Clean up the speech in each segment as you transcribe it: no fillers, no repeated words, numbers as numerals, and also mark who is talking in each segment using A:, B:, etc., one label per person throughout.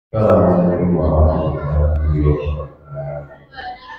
A: Assalamualaikum warahmatullahi wabarakatuh.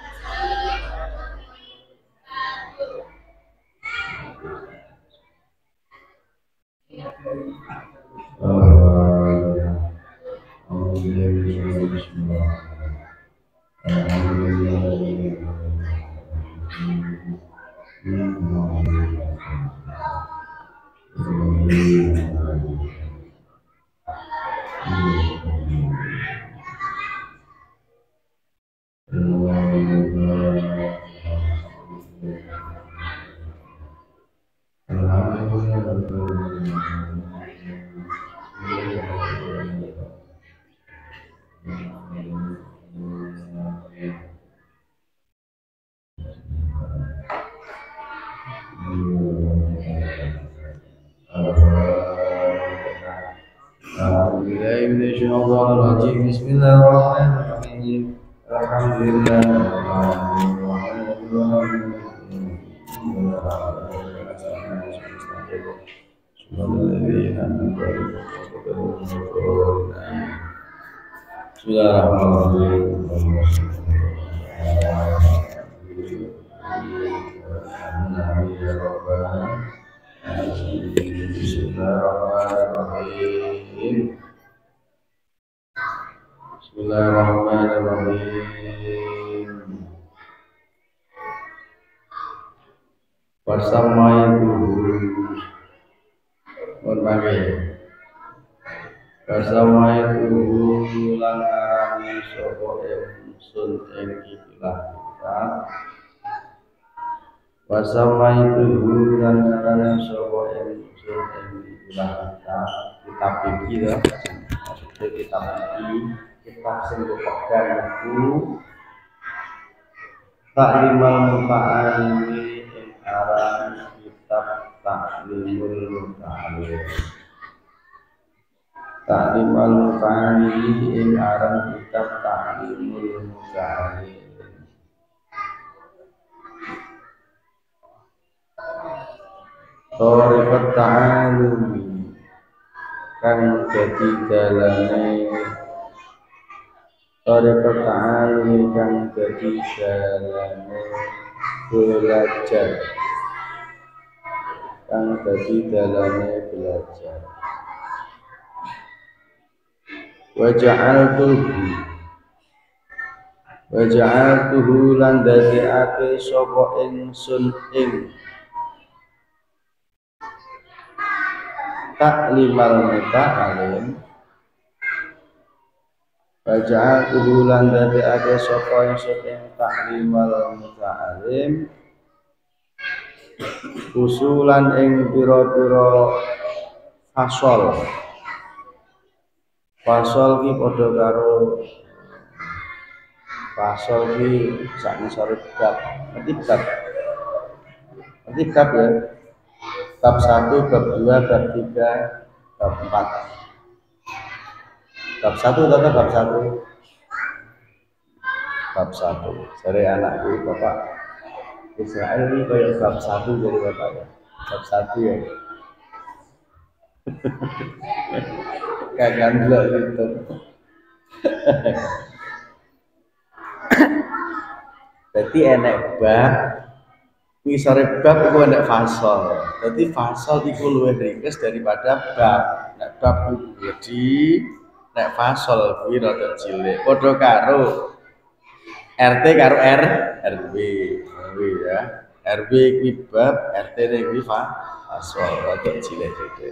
A: Bismillahirrahmanirrahim. Bismillahirrahmanirrahim. Bismillahirrahmanirrahim. Wassalamualaikum warahmatullahi wabarakatuh. Lan arani sapa ingsun ing ikilah kitab. Wassalamualaikum lan arani sapa ingsun ing ikilah kitab. Kitab iki lho, maksudnya kitab iki, kitab sing dipegang iku Taklimal Muta'alimi ing aran kitab Taklimul Muta'alim. Taklimal Muta'alimi ing aran kitab Taklimul Muta'alim. Thariqat ta'alumi kang dadi dalane Thariqat ta'alumi kang dadi dalane belajar, kang dadi dalane belajar. Waja'altuhu lan dadekake sapa ingsun ing Taklimal Muta'alim. Waja'altuhu lan dadekake sapa ingsun ing Taklimal Muta'alim usulan ing pira-pira fasol. Fasol ki padha karo fasol ki sak ngisore bab. Nanti bab ya. Bab 1, bab 2, bab 3, bab 4. Bab 1 atau bab 1? Bab 1. Dari anakku Bapak Israel ini kayak bab 1 jadi Bapak ya. Bab 1 ya. Kagan dulu gitu. Jadi enek bab, ngisore bab iku enek fasol. Jadi fasol iku luwih ringkes daripada bab. Nek bab iku gede, nek fasol kuwi rada cilik. Padha karo RT karo RW. Ya. RW kuwi bab, RT kuwi fasol rada cilik gede.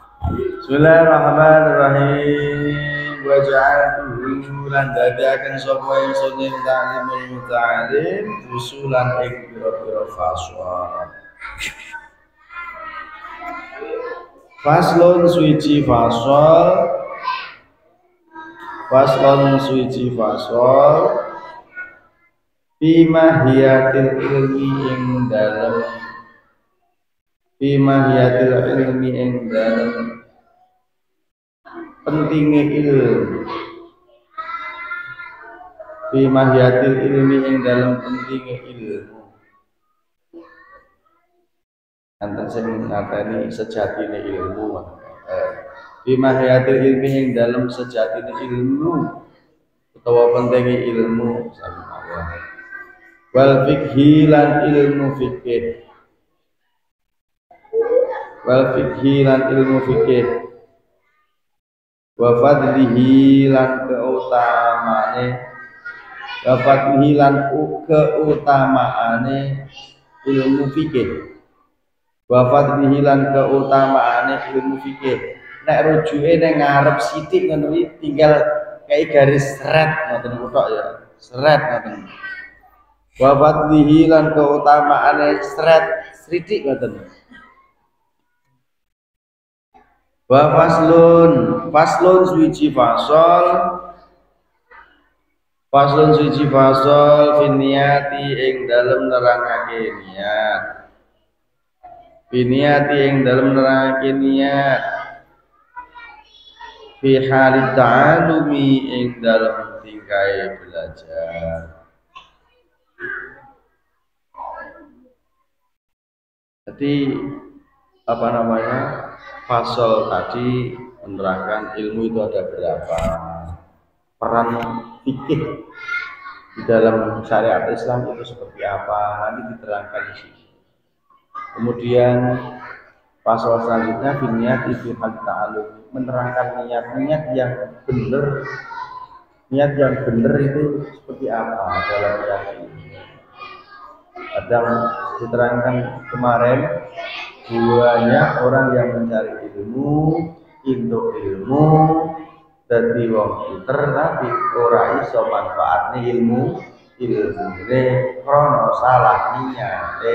A: Bismillahirrahmanirrahim. Waja'altuhu lan dadiaken sapa ingsun ing Taklimul Muta'alim usulan ing pira-pira fasal. Faslun suci fasal. Faslun suci fasal. Bimahiyatil ilmi ing dalem Bimahiyatil ilmi ing dalem pentingnya ilmu. Bimahiyatil ilmi ing dalem pentingnya ilmu. Anten sing ngateni sejatine ilmu. bima hayatil ilmi ing dalam sejatine ilmu utawa pentingi ilmu sama Allah. Wal fikhi lan ilmu fikih, wal fikhi lan ilmu fikih, wa fadlihi lan keutamane, wa fadlihi lan keutamaane ilmu fikih, wa fadlihi lan keutamaane ilmu fikih. Nek rujuke ning ngarep sithik ngono iki tinggal kayak garis seret ngoten kutok ya, seret ngoten. Wa fadlihi lan keutamaane seret sithik ngoten. Wa faslun suci fasol, faslun suci fasol finiyati ing dalem nerangake niat, finiyati ing dalem nerangake niat, fi halit ta'alumi ing dalem tingkai belajar. Jadi apa namanya, fasal tadi menerangkan ilmu itu ada berapa, peran fikih di dalam syariat Islam itu seperti apa, nanti diterangkan di sini. Kemudian fasal selanjutnya niat itu hal ta'alum, menerangkan niat yang benar, niat yang benar itu seperti apa dalam yakin. Kadang diterangkan kemarin, banyak orang yang mencari ilmu, ilmu dadi wong pinter tapi ora iso manfaatne ilmu ilmune krana salah niate,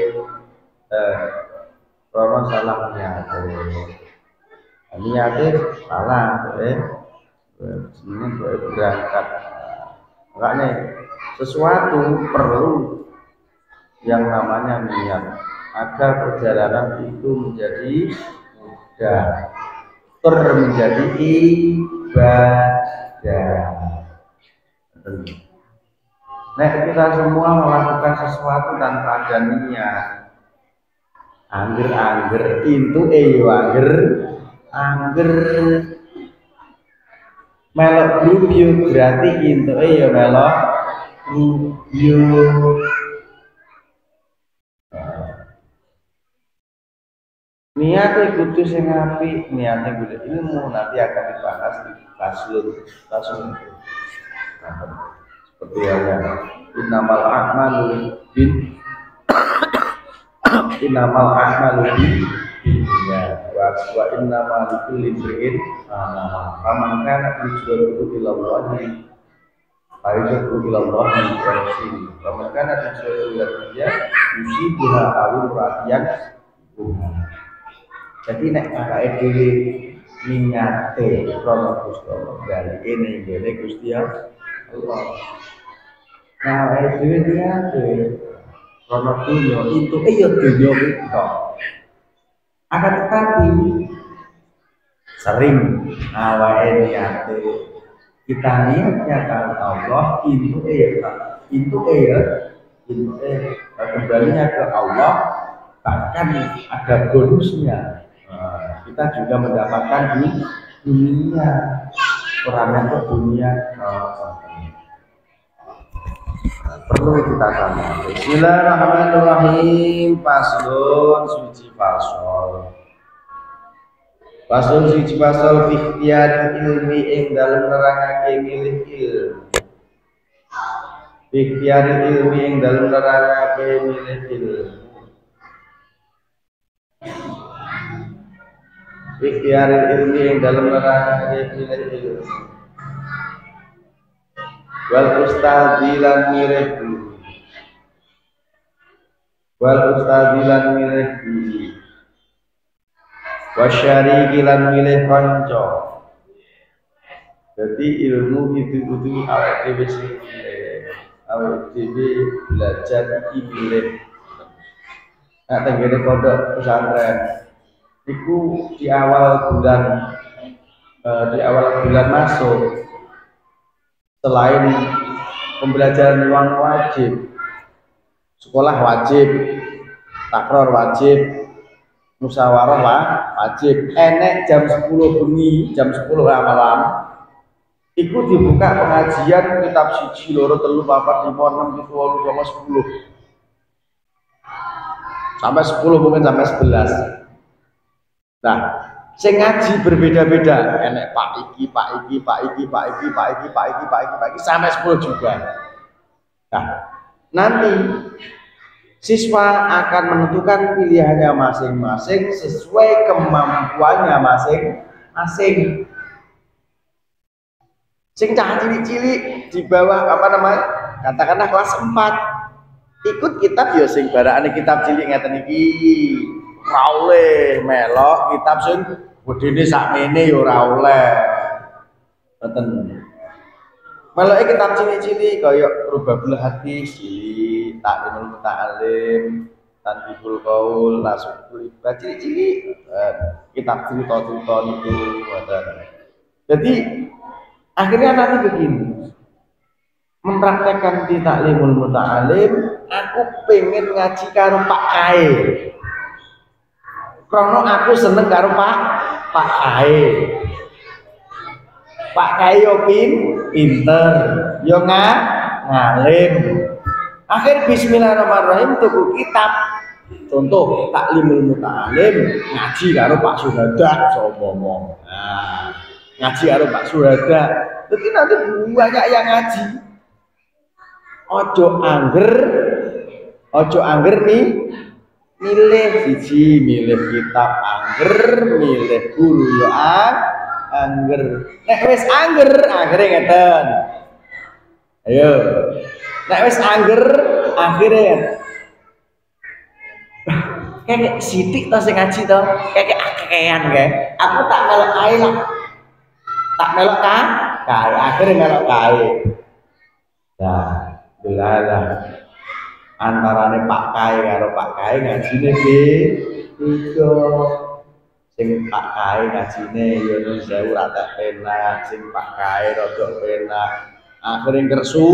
A: krana salah niate. Niate salah sebenarnya berangkat. Makanya sesuatu perlu yang namanya niat agar perjalanan itu menjadi mudah, menjadi ibadah. Nah, kita semua melakukan sesuatu tanpa ada niat, angger itu angger melok rubio berarti itu melok rubio. Niatnya kudu sing apik, niatnya golek ilmu, nanti akan dibahas di faslun seperti halnya innamal a'malu bin ya wa innamal likulli imrin faman kana hijratuhu ila Allah fa hijratuhu ila Allah wa rasulihi faman kana hijratuhu ila dunya yusibuha aw ra'yan. Jadi nek awake dhewe niate krana Gusti Allah, balike ning ngene Gusti Allah. Nah, awake dhewe niate krana dunya, itu ya dunya kita. Akan tetapi sering awake niate kita niatnya karena Allah, kembalinya ke Allah, bahkan ada bonusnya. Kita juga mendapatkan di dunia, orang ke dunia perlu kita tahu. Bismillahirrahmanirrahim. Faslun suci fasol. Faslun suci fasol fi ikhtiyar ilmi ing dalem nerangake milih ilmu. Fi ikhtiyar ilmi ing dalem nerangake milih ilmu. Ikhtiar ilmi yang dalam nerangake milih ilmu. Wal ustadzilan milih guru. Wal ustadzilan milih guru. Wasyarikilan milih kanca. Jadi ilmu itu kudu awake dhewe sing awake dhewe belajar iki milih. Nek tenggene pondok pesantren iku di awal bulan masuk, selain pembelajaran ruang wajib, sekolah wajib, takror wajib, musyawarah lah wajib. Enek jam 10 bengi, jam 10 malam iku dibuka pengajian kitab siji loro telu papat lima enam tujuh wolu songo 10 sampai 10 mungkin sampai 11. Nah, sing ngaji berbeda-beda, enek pak iki sampai 10 juga. Nah, nanti siswa akan menentukan pilihannya masing-masing sesuai kemampuannya masing-masing. Sing cah cilik-cilik di bawah apa namanya? Katakanlah kelas 4 ikut kitab ya sing barakane kitab cilik ngeten iki. Ora oleh melok kitab sing gedene sakmene ya ora oleh. Ngoten. Meloke kitab cilik-cilik kaya Rubabul Hadis cilik, Taklimul Muta'alim, Tanbihul Qaul, Rasul Ibad cilik-cilik. Kitab cerita-cerita niku ngoten. Jadi akhirnya nanti begini, mempraktekkan di Taklimul Muta'alim, aku pengen ngaji karo Pak Kae. Krono aku seneng karo Pak Kae. Pak Kae yo pinter, yo ngalim. Akhir bismillahirrahmanirrahim tuku kitab. Contoh Taklimul Muta'alim ngaji karo Pak Suhada sombong. Nah, ngaji karo Pak Suhada. Jadi nanti banyak yang ngaji. Ojo angger nih milih siji, milih kitab angger, milih guru yo angger. Nek wis angger, akhire ngeten. Ayo. Nek wis angger, akhire kayak sidik to sing ngaji to, kayak akean kae. Aku tak melok kae lah. Tak melok kae, akhire melok kae. Nah, delalah antarane Pak Kae karo Pak Kae ngajine beda. Sing Pak Kae ngajine ya nun sewu ra tak penak, sing Pak Kae rada penak. Akhire kersu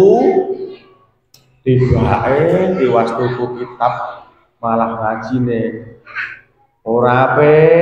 A: tibake tiwas tuku kitab malah ngajine ora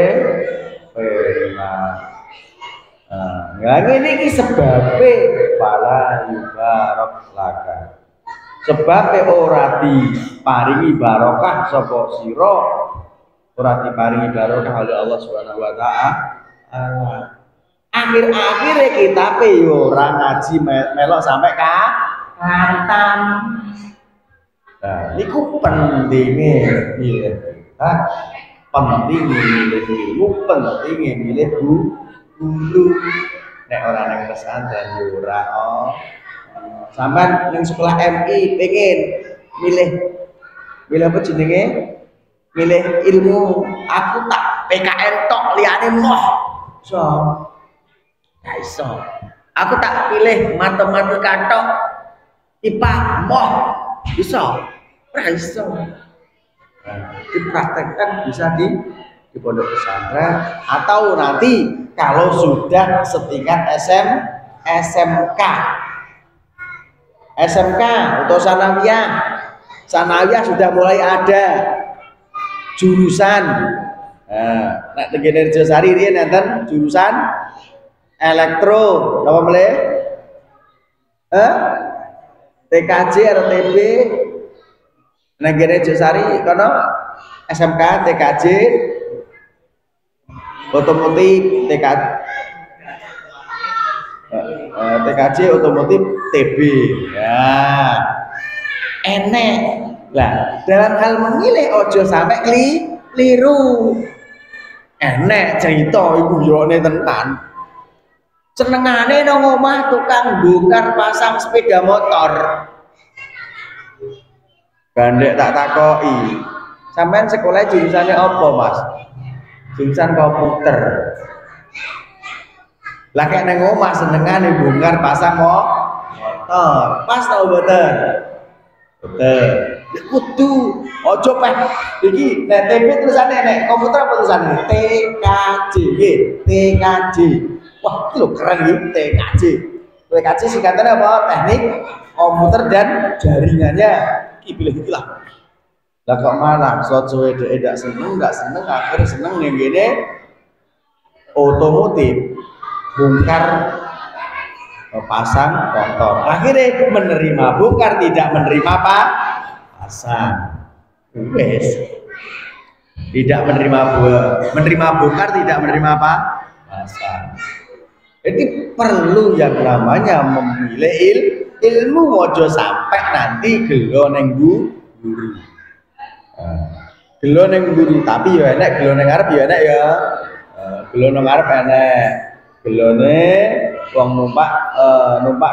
A: penak. Nah, ngene iki sebabe pala yubarak laka. Sebabe ora diparingi barokah sapa sira, ora diparingi barokah oleh Allah Subhanahu wa taala. Akhir-akhire kitabe yo ora ngaji melok sampai khatam. Nah, niku pentinge milih kita, pentinge milih ilmu, pentinge milih guru. Nek ora nang pesantren yo ora sampean ning sekolah MI pengen milih apa jenenge? Milih ilmu. Aku tak PKN tok liyane moh. So. Gak iso. Aku tak pilih matematika tok. IPA moh. Iso. Ora iso. Dipraktekkan bisa di pondok pesantren atau nanti kalau sudah setingkat SMK atau sanawiyah sudah mulai ada jurusan. Nek Tegene Rejosari riyen nenten jurusan elektro napa mle? TKJ atau TB. Nek Tegene Rejosari kono SMK TKJ otomotif TKJ otomotif TB ya enek lah. Dalam hal memilih ojo sampai keliru. Enek cerita iku yo tenan senengane nang omah tukang bongkar pasang sepeda motor. Gandek tak takoki sampean sekolah jurusannya apa Mas? Jurusan komputer. Lah kayak nang omah senengane bongkar pasang motor. Pas tau mboten? Betul. Ya kudu ojo peh iki nek TB tulisane nek komputer apa tulisane? TKJ. TKJ. Wah, iki lho keren iki TKJ. TKJ singkatannya apa? Teknik komputer dan jaringannya. Iki pilih iki lah. Lah kok malah suwe dhek ndak seneng akhirnya seneng ning ngene otomotif bongkar pasang motor. Akhirnya menerima bongkar tidak menerima apa? Pasang. Wes. Tidak menerima bongkar tidak menerima apa? Pasang. Jadi perlu yang namanya memilih ilmu ojo sampai nanti gelo neng guru. Gelo neng guru tapi ya enak gelo neng arep ya enak ya. Gelo neng arep enak. Gelone wong numpak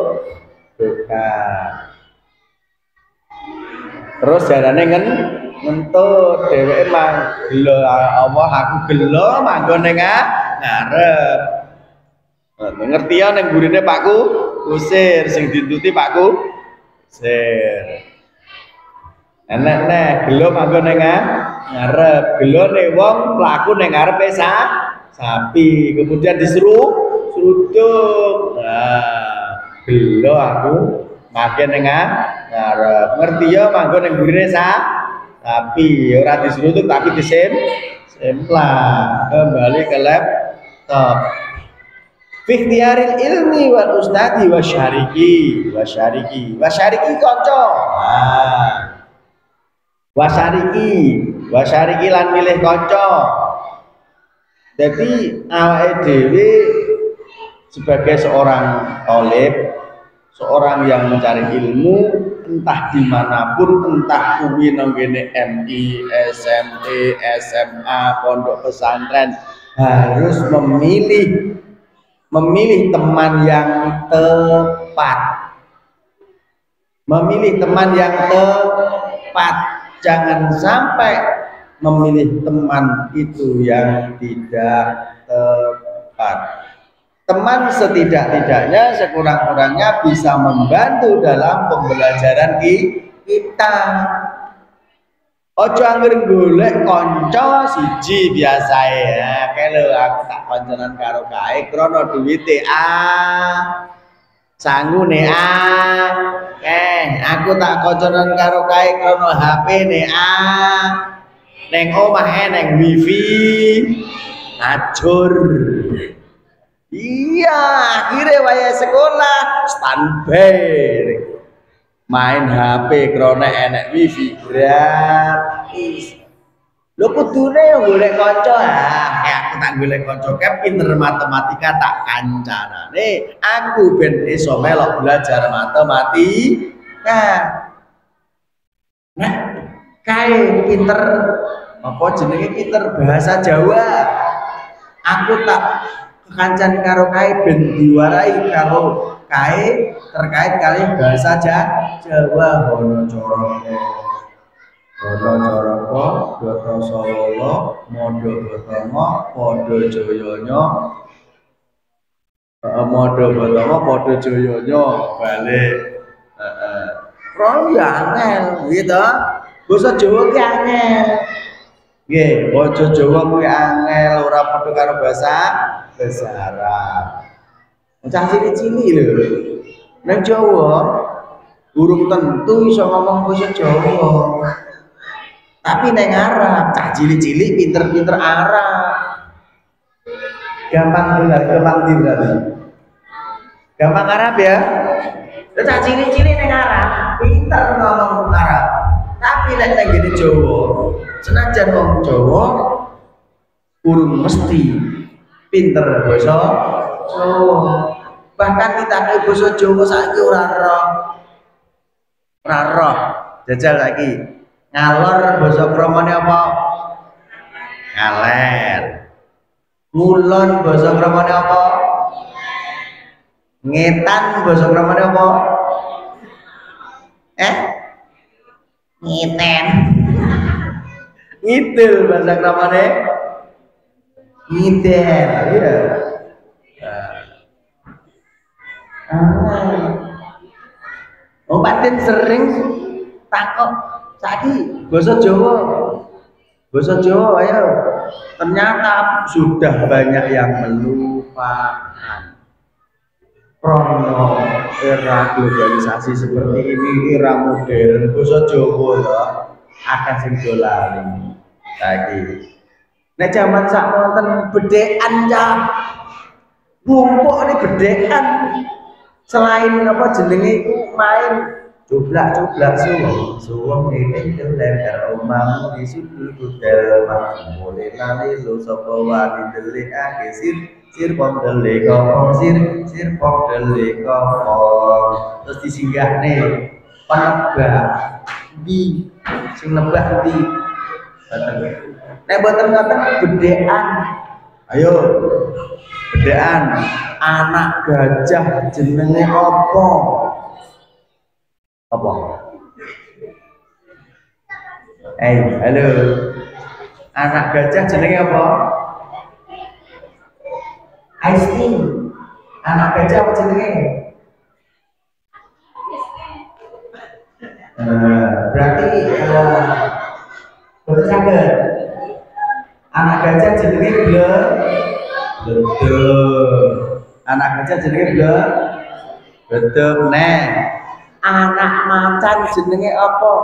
A: terus jarane ngentut dheweke mang gelo Allah aku gelo manggon ning ngarep. Ngerti ya ning gurine Pakku usir sing dintuti Pakku usir. Enek gelo manggon ning ngarep, gelone wong mlaku ning ngarepe sapi, kemudian seruduk. Nah, gelo aku makan dengan ngarep. Ngerti ya manggon ning gurine sapi, ora diseruduk tapi disemplah. Kembali ke laptop. Fiktiaril ilmi wal ustadi wasyariki kanca. Wasyariki lan milih kanca. Jadi awake dhewe sebagai seorang thalib, seorang yang mencari ilmu entah dimanapun, entah kuwi nang kene MI, SMP, SMA, pondok pesantren, harus memilih teman yang tepat. Memilih teman yang tepat. Jangan sampai memilih teman itu yang tidak tepat. Teman setidak-tidaknya sekurang-kurangnya bisa membantu dalam pembelajaran kita. Ojo angger golek kanca siji biasa ya. Kelo aku tak konconan karo kae krana duwite sangune aku tak konconan karo kae krana HP-ne neng omah neng wifi ajur. Iya, akhirnya waya sekolah standby main HP krana enek wifi gratis. Lho kudune yo golek kanca aku tak golek kanca pinter matematika tak kancanane aku ben iso melok belajar matematika. Nah, kae pinter apa jenenge pinter bahasa Jawa. Aku tak kekancan karo kae ben diwarai karo kae terkait kali bahasa Jawa. Bono coroko doto solo modo botomo podo joyonya balik ya angel gitu. Basa Jawa ki angel nggih, basa Jawa kuwi angel ora padha karo bahasa Arab. Cah cilik-cilik lho nang Jawa urung tentu iso ngomong basa Jawa. Tapi neng Arab, cah cilik-cilik pinter-pinter Arab. Gampang Arab ya. Cah cilik-cilik neng Arab, pinter ngomong Arab. Tapi nek nang ngene Jawa, senajan ngomong Jawa, urung mesti pinter basa Jawa. Bahkan kita ke basa Jawa saiki ora roh. Jajal saiki. Ngalor basa kramane apa? Ngaler. Ngulon basa kramane apa? Ngetan basa kramane apa? Ngiten. Ngidul basa kramane ngiden. Iya. Oh, paten sering takok saiki basa Jawa ayo. Ternyata sudah banyak yang melupakan. Krono era globalisasi seperti ini, era modern, basa Jawa ya akan sing dolan lagi. Nek jaman sak wonten bedhekan cah. Rumpuk ini bedhekan. Selain apa jenenge iku main coblak-coblak suwung ini lender omahmu di sudut hotel mulai lali lo sapa wani delik ake sir pom delik kopong sir pom delik kopong terus disinggahne penebak di sing nebak di nek boten ngoten bedhekan ayo bedhekan anak gajah jenenge apa? Apa? Halo. Anak gajah jenenge apa? Aisti. Anak gajah apa jenenge? Berarti betul saged. Anak gajah jenenge betul. Anak gajah jenenge betul. Nek anak macan jenenge apa?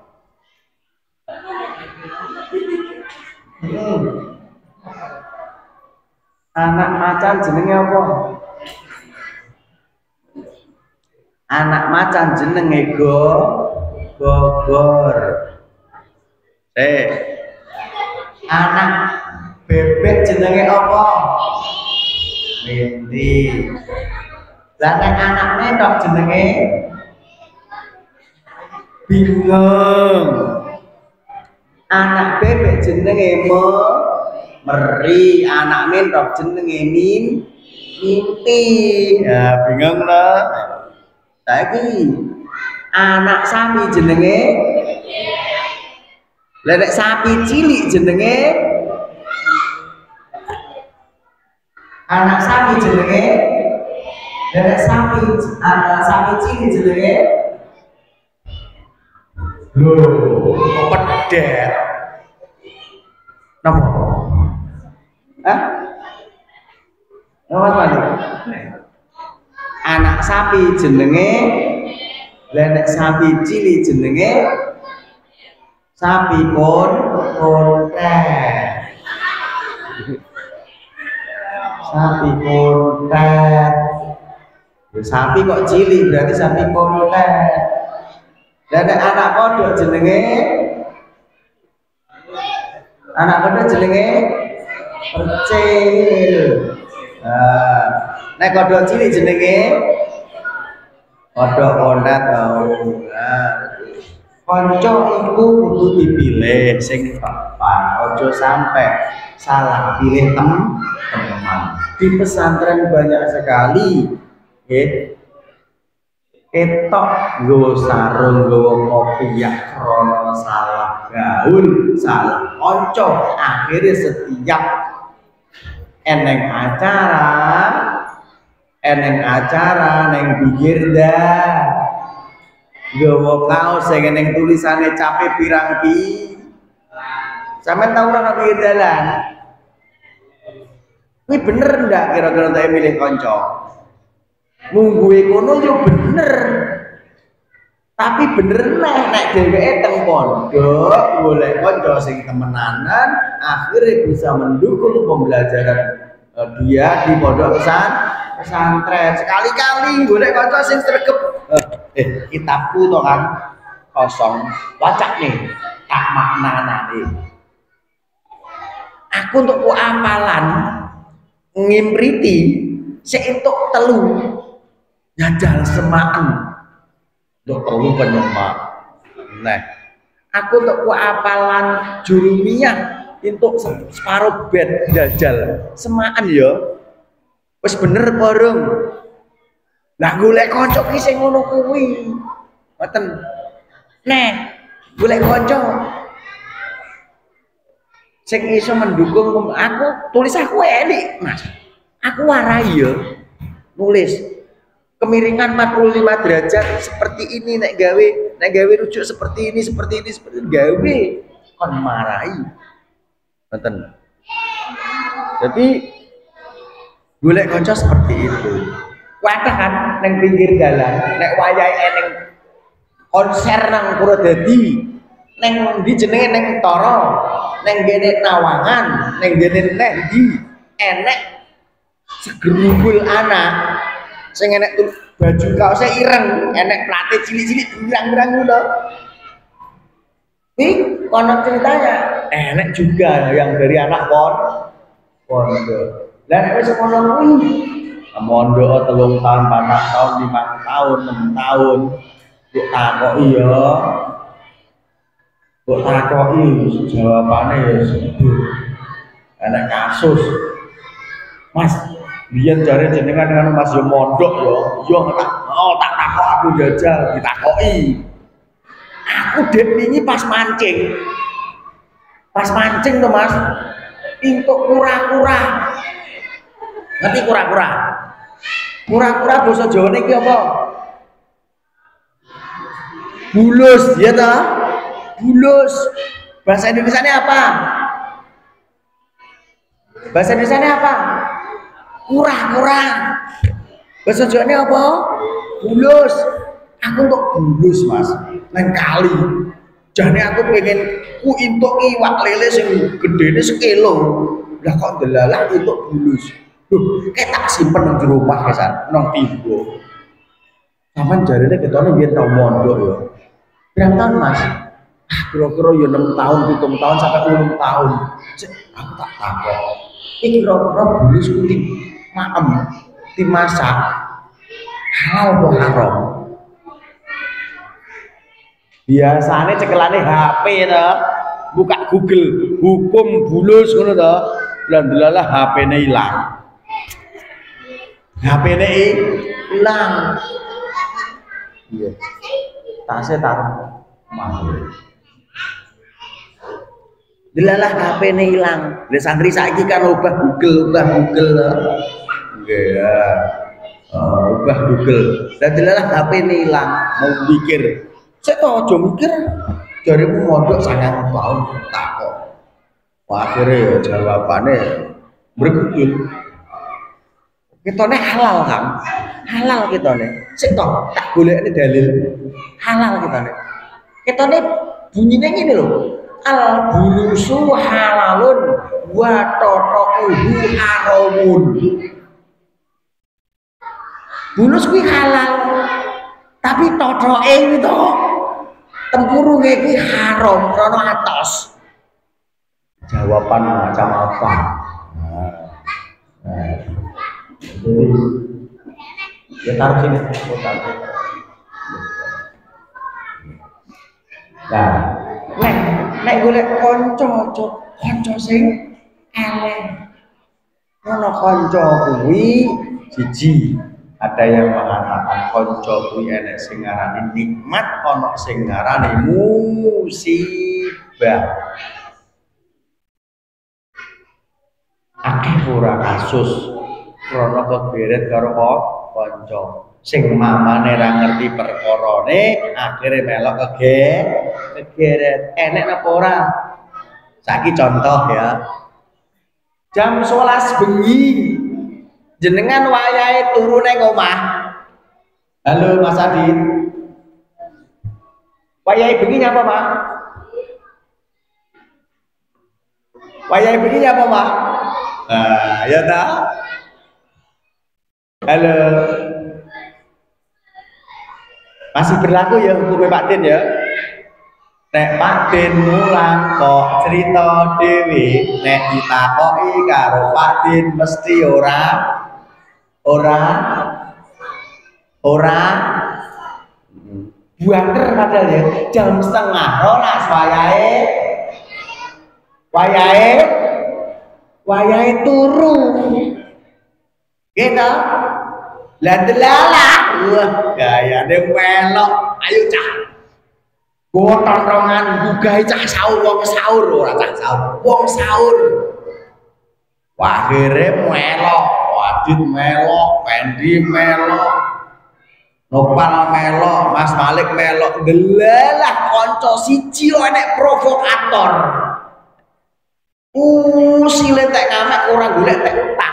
A: Anak macan jenenge apa? Anak macan jenenge Bogor. Anak bebek jenenge apa? Mindi. Lah nek anak mentok jenenge bingung. Anak bebek jenenge meri, anak mentok jenenge mimpi. Ya bingung lah. Saiki anak sapi jenenge lek sapi cilik jenenge anak sapi jenenge lek sapi cilik jenenge lho pedet. Napa? Hah? Mas Malik. Anak sapi jenenge nek sapi cilik jenenge sapi kontet. Sapi kontet. Ya, sapi kok cilik berarti sapi kontet. Dan anak kodok jenenge percil. Nek kodok cilik jenenge kodok kondet. Kanca iku kudu dipilih sing tepat, ojo sampai salah pilih teman. Di pesantren banyak sekali ketok nggawa sarung nggawa kopiah krono salah gaul salah kanca akhirnya setiap eneng acara neng pinggir dah nggawa kaos sing neng tulisane capek pirang ki sampean tau ora pinggir dalan kuwi bener ndak kira-kira tak milih kanca mungguhe kono yo bener. Tapi bener nek dheweke teng pondok golek kanca sing temenanan akhirnya bisa mendukung pembelajaran dia di pondok pesantren. Sekali-kali golek kanca sing sregep. Kitabku to kan kosong. Wacak nih tak maknane. Aku untuk apalan ngimriti sik entuk telu jajal semaan untuk telu penyemak. Nah, aku untuk apalan jurumiyah untuk separuh bed jajal semaan ya. Wis bener bareng. Lah golek kanca ki sing ngono kuwi. Ngoten. Nah, golek kanca sing iso mendukung aku, tulis aku elik, Mas. Aku warai ya nulis kemiringan 45 derajat seperti ini nek gawe rujuk seperti ini gawe kon marai. Ngoten. Jadi golek kanca seperti itu. Wadah kan nang pinggir dalan nek wayahe eneng konser nang Purwodadi neng di jenenge neng Toro, neng gene Nawangan, neng gene Nendi enek segerubul anak sing enek tuh baju kaosnya ireng, enek plate cilik-cilik berang-berang ngono. Nih, konon ceritanya enek juga yang dari anak pondok. Lah nek wis ngono kuwi mondok 3 tahun, 4 tahun, 5 tahun, 6 tahun. Kok takoki ya. Kok takoki jawabane ya sepuh. Enek kasus. Mas, biyen jare jenengan kan Mas yo mondok yo. Yo tak takok aku jajal ditakoki. Aku dek wingi pas mancing. Pas mancing tuh Mas, entuk kura-kura. Ngerti kura-kura? Kura-kura basa Jawane iki apa? Bulus, ya toh? Bulus. Bahasa Indonesianya apa? Bahasa Indonesianya apa? Kura-kura. Bahasa Jawane apa? Bulus. Aku untuk bulus Mas, nang kali. Jane aku pengen ku entuk iwak lele sing gedene sekilo. Lah kok delalah entuk bulus. Loh, kayak tak simpen nang jero omah kesan, nang tiba. Sampeyan jarene ketone biyen tau mondok ya. Berapa tahun Mas? Kira-kira ya 6 tahun, 7 tahun sampai 10 tahun. Cek, aku tak takok. Iki kira-kira bulus kuwi maem dimasak halal apa haram? Biasanya cekelane HP to, buka Google hukum bulus ngono to. Lah ndelalah HP-ne ilang. HP-ne ilang. Iya. Tasnya taruh mahal. Ndelalah HP-ne ilang. Lah santri saiki kan ubah Google. Nggih ya. Ubah Google. Lah ndelalah HP-ne ilang, mau mikir. Saya tahu aja mikir dari mondok 9 tahun takok. Wah, akhirnya jawabannya bergudul. Kitone halal kan? Halal kitone. Sik toh tak golekne dalil. Halal kitone. Kitone bunyine ngene lho. Al bulusu halalun wa totouhu haramun. Bulus kuwi halal. Tapi totoke iki to tempurunge iki haram krana atos. Jawaban macam apa? Jadi ya taruh sini. Nah, nek golek kanca sing elek. Ono kanca kuwi siji. Ada yang mengatakan kanca kuwi enek sing ngarani nikmat, ono sing ngarani musibah. Akeh ora kasus krana kegeret karo kanca. Sing mamane ra ngerti perkarane, akhire melok kegeret. Enek napa ora? Saiki contoh ya. Jam 11 bengi jenengan wayahe turu nang omah. Halo Mas Adit. Wayahe bengi nyapa, Pak? Wayahe bengi nyapa, Pak? Nah, ya ta? Halo. Masih berlaku ya hukumnya Pak Din ya? Nek Pak Din mulang kok cerita dhewe, nek ditakoki karo Pak Din mesti ora buanter padahal ya jam 11:30 wayahe turu gitu lah delalah wah gayane melok ayo cah gua tontongan bugahe cah sahur wong sahur akhirnya melok Wadid melok, Pendi melok, Nopal melok, Mas Malik melok, delalah konco siji lo enek provokator. Sile tek ngamek orang golek tek utang.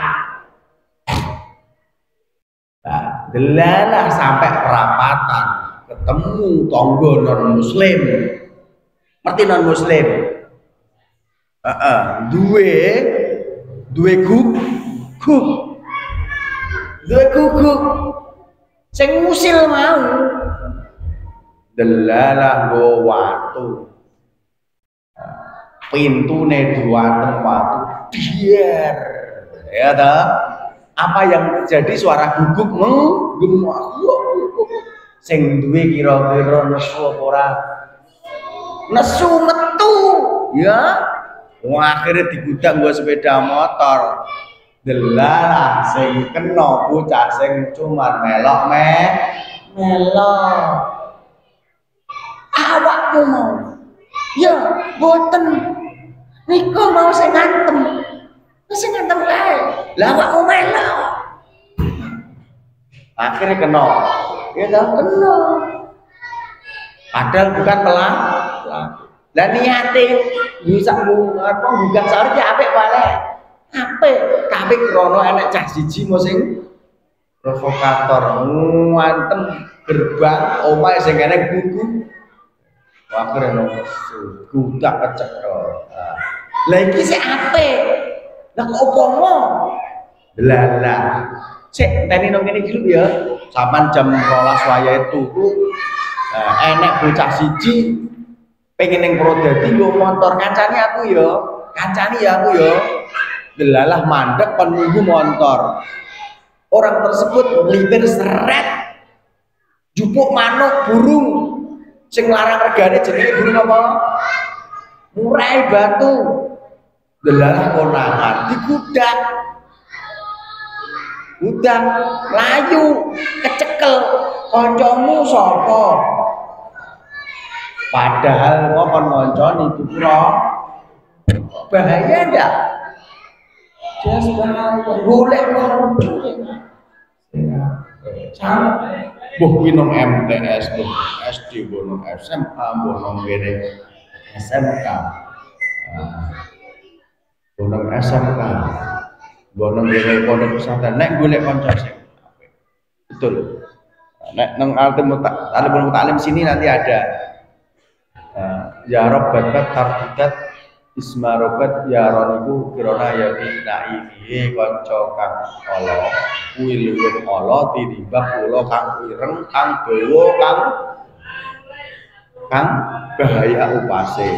A: Nah, delalah sampai perapatan ketemu tonggo non muslim. Ngerti non muslim? Duwe guguk. Duwe guguk. Sing ngusil mau. Delalah go watu. Pintune diwatem watu. Biar. Ya toh? Apa yang terjadi? Suara guguk menggema. Sing duwe kira-kira nesu apa ora? Nesu metu. Ya. Akhirnya digudang gua sepeda motor. Delalah sing kena bocah sing cuman melok melok. Awakmu mau? Ya, boten. Niku mau sing ngantem. Sing ngantem kae. Lah awakmu melok. Akhirnya kena. Ya dah kena. Padahal bukan pelaku. Lah niate bisa bukan seharusnya apik wae. Apik, tapi krono enek cah siji mau sing provokator ngantem gerbang omahe sing kene buku. Akhirnya gudak kecekel. Lah iki sik apik. Lah kok opomo? Delalah. Sik teni nang kene iki ya. Saman jam 12 wayahe turu. Enek bocah siji pengen ning Prodadi yo motor kancane aku yo. Kancane ya aku yo. Delalah mandek penunggu motor. Orang tersebut melintir seret. Jupuk manuk burung. Sing larang regane jenenge burung apa? Murai batu. Delalah konangan digudak. Udah layu kecekel kancamu sapa? Padahal ngomong ngoncon itu bahaya ndak? Jelas bahaya. Golek boh minum MTS, SD, bonong SMA, bonong gede SMK, bonong SMK, bonong gede pondok pesantren. Nek golek kanca sing betul. Nek nang alimul taklim sini nanti ada. Ya Robbat tarbidat isma Robbat ya roniku kirona ya binai kanca kang ala kuwi luwih ala tinimbang kula kang ireng kang dawa kang bahaya upase.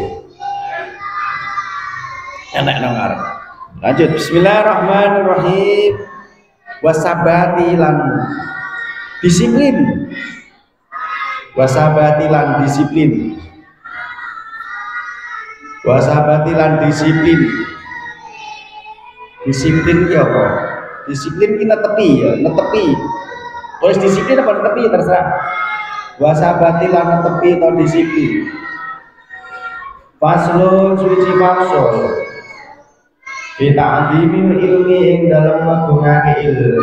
A: Enak nang arep. Lanjut bismillahirrahmanirrahim. Wasabati lan disiplin. Wasabati lan disiplin. Wasabati lan disiplin. Disiplin ki apa? Disiplin ki netepi ya, netepi. Terus disiplin apa netepi ya terserah. Wasabati lan netepi atau disiplin. Faslun suci fasul. Kita adimil ilmi ing dalam ngagungake ilmu.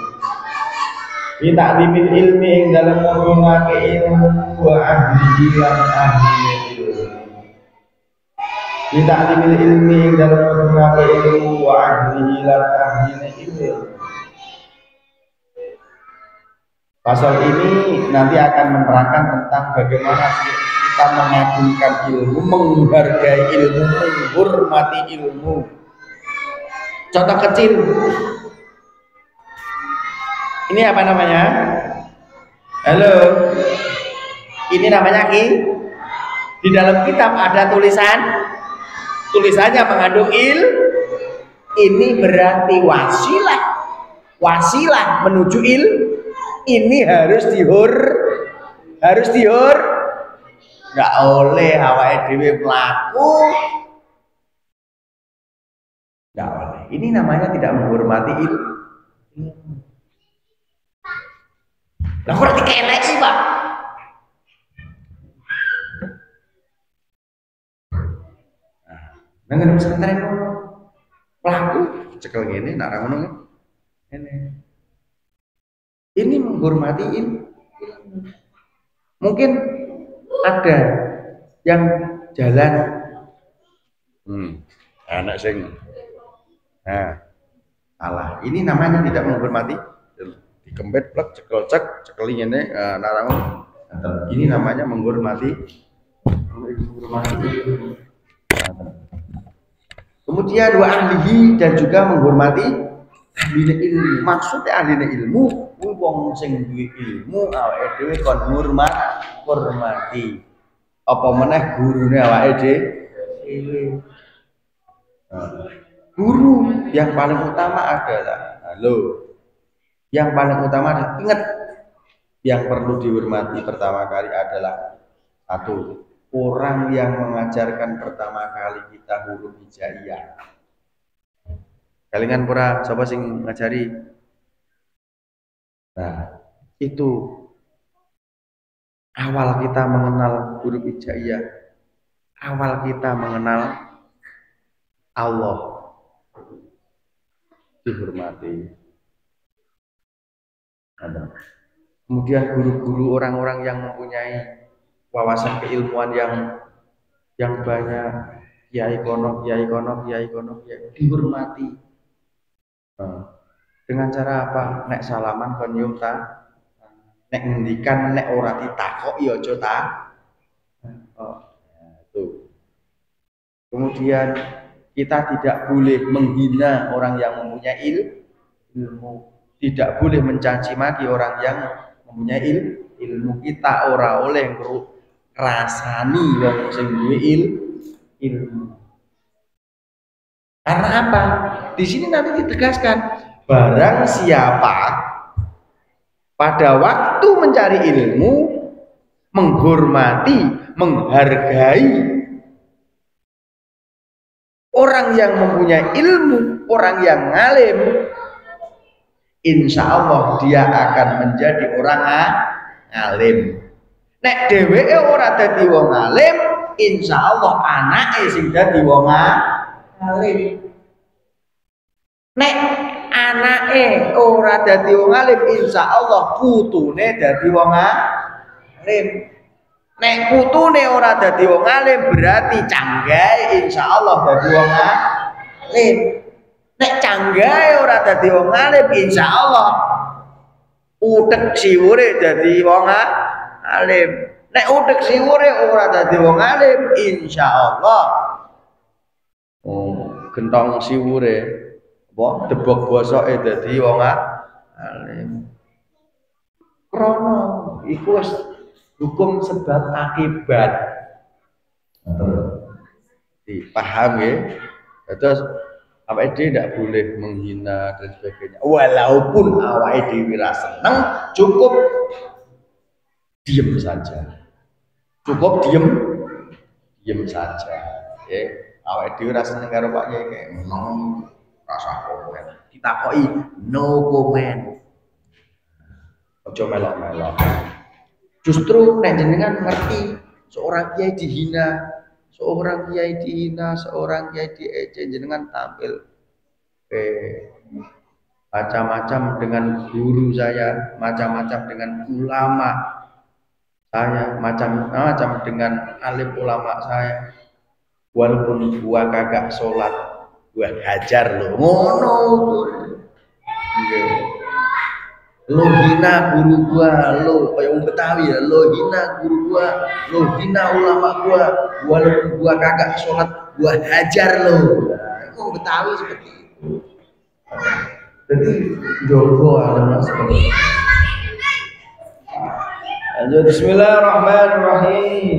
A: Kita adimil ilmi ing dalam ngagungake ilmu wa ahli lan ahli ilmu. Kita adimil ilmi ing dalam ngagungake ilmu wa ahli lan ahli ilmu. Pasal ini nanti akan menerangkan tentang bagaimana kita mengagungkan ilmu, menghargai ilmu, menghormati ilmu. Contoh kecil. Ini apa namanya? Halo. Ini namanya Ki. Di dalam kitab ada tulisannya mengandung ini berarti wasilah. Wasilah menuju ini harus nggak oleh awake dhewe mlaku. Nggak boleh. Ini namanya tidak menghormati ilmu. Lah kok dikenek sih, Pak? Nah, ngene sebentar ngono. Pelaku cekel ngene nak ra ngono ngene. Ini menghormati ilmu. Mungkin ada yang jalan anak sing salah. Ini namanya tidak menghormati. Dikempet plek cekel ini narangun. Ini namanya menghormati menghormati ilmu. Kemudian wa ahlihi, dan juga menghormati ahli ilmu. Maksudnya ahli ilmu wong sing duwe ilmu awake dhewe kon hormati. Apa meneh gurune awake dhewe. Guru yang paling utama adalah yang paling utama adalah, ingat, yang perlu dihormati pertama kali adalah satu, orang yang mengajarkan pertama kali kita huruf hijaiyah. Kalingan pura sapa sing ngajari? Nah, itu awal kita mengenal huruf hijaiyah, awal kita mengenal Allah, dihormati. Kemudian guru-guru, orang-orang yang mempunyai wawasan keilmuan yang banyak, kiai kono, dihormati. Dengan cara apa? Nek salaman kon yo ta, nek ngendikan nek ora ditakoki aja ta. Itu. Kemudian kita tidak boleh menghina orang yang mempunyai ilmu, tidak boleh mencaci maki orang yang mempunyai ilmu. Kita ora oleh ngrasani wong sing duwe ilmu. Karena apa? Di sini nanti ditegaskan, barang siapa pada waktu mencari ilmu menghormati, menghargai orang yang mempunyai ilmu, orang yang ngalim, insya Allah dia akan menjadi orang alim. Nek dheweke ora dadi wong alim, insya Allah anake sing dadi wong alim. Nek anake ora dadi wong alim, insya Allah putune dadi wong alim. Nek putune ora dadi wong alim, berarti canggahe insya Allah dadi wong alim. Nek canggahe ora dadi wong alim, insya Allah utek siwure dadi wong alim. Nek utek siwure ora dadi wong alim, insya Allah gentong siwure apa debok bosoke dadi wong alim. Krono iku wis hukum sebab akibat. Dipaham ya? Terus awake dhewe tidak boleh menghina dan sebagainya. Walaupun awake dhewe ra seneng, cukup diem saja. Cukup diem saja. Ya, awake dhewe ra seneng karo Pak Yai kayak ngono, rasa komen. Ditakoki no comment. Ojo melok-melok. Justru nek jenengan ngerti seorang kiai dihina, seorang kiai diejek, jenengan tampil macam-macam dengan guru saya, macam-macam dengan ulama saya, macam-macam dengan alim ulama saya. Walaupun gua kagak sholat, gua hajar lo, ngono. Lo hina guru gua, lo kayak orang Betawi ya, lo hina guru gua, lo hina ulama gua, walaupun gua kagak sholat, gua hajar lo. Orang Betawi seperti itu. Jadi jogo alamat seperti itu. Lanjut, Bismillahirrahmanirrahim.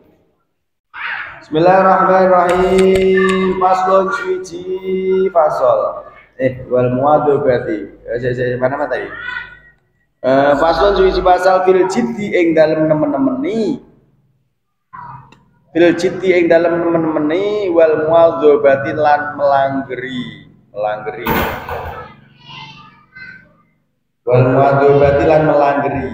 A: Bismillahirrahmanirrahim. Paslon suci fasol. Wal muadu berarti. Mana tadi? Paslon suci pasal fil jiddi ing dalem nemen-nemeni. Fil jiddi ing dalem nemen-nemeni wal muadzabati lan melanggeri. Wal muadzabati lan melanggeri.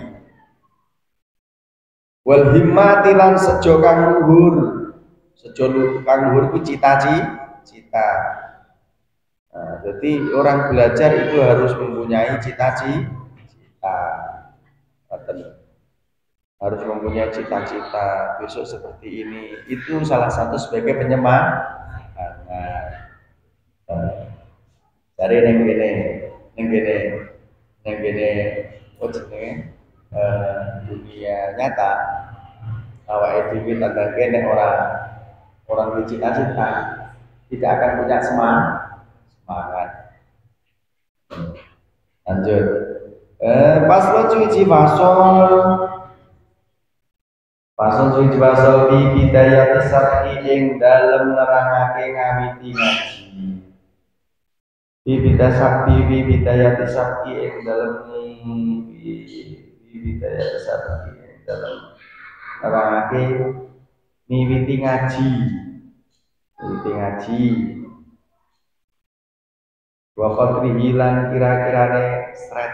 A: Wal himmati lan sejo kang luhur. Sejo kang luhur ku cita-cita. Nah, jadi orang belajar itu harus mempunyai cita-cita. Harus mempunyai cita-cita besok seperti ini. Itu salah satu sebagai penyemangat. Dari neng gene dunia nyata awake dhewe tandake nek orang bercita-cita tidak akan punya semangat. Lanjut. Paslon cuci fasol. Paslon cuci fasol di bidayat sabki ing dalem nerangake ngawiti ngaji. Bidayat sabki ing dalem bidayat sabki ing dalem nerangake miwiti ngaji. Wa qadri hilang kira-kirane sret.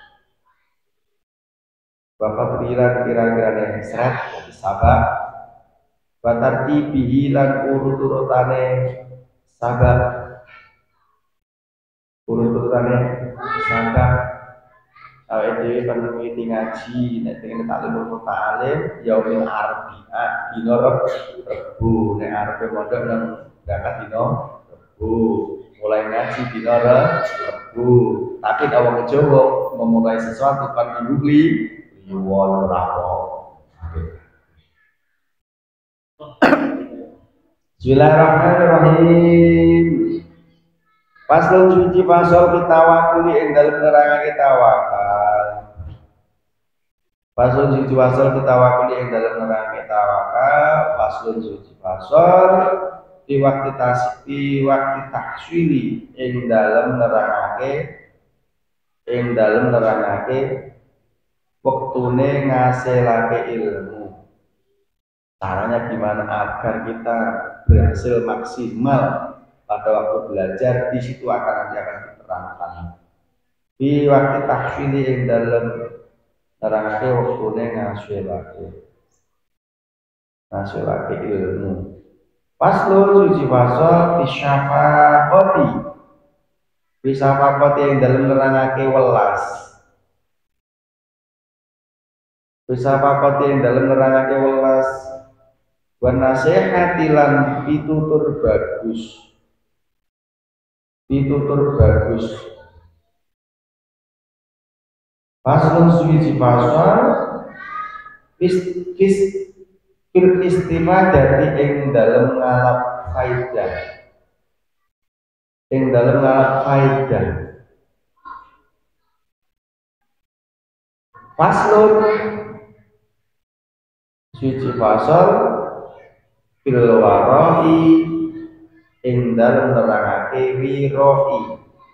A: Wa kira-kirane sret sabab wa tartibi lan urut-urutane sabab awake dhewe perlu miwiti ngaji nek teng taklimul ta'alim yaumil arbi'a dina Rebo nek arepe mondok nang berangkat dina Rebo mulai ngaji dina Rebo tapi kalau Jawa memulai sesuatu kan dulu liwon rawo. Bismillahirrahmanirrahim. Paslon suci pasal kita wakuli ing dalem nerangake tawakal. Paslon suci pasal kita wakuli ing dalem nerangake tawakal. Paslon suci pasal di waktu takswili ing dalem nerangake wektune ngasilake ilmu. Caranya gimana agar kita berhasil maksimal pada waktu belajar, di situ nanti akan diterangkan. Di waktu takswili ing dalem nerangake wektune ngasilake ilmu. Paslon suci pasal bisyafaqati ing dalem nerangake welas. Bisyafaqati ing dalem nerangake welas. Wa nasihati lan pitutur bagus. Paslon suci pasal fil istimadati ing dalem ngalap faidah. Paslon suci pasal fil warai ing dalem nerangake wiroi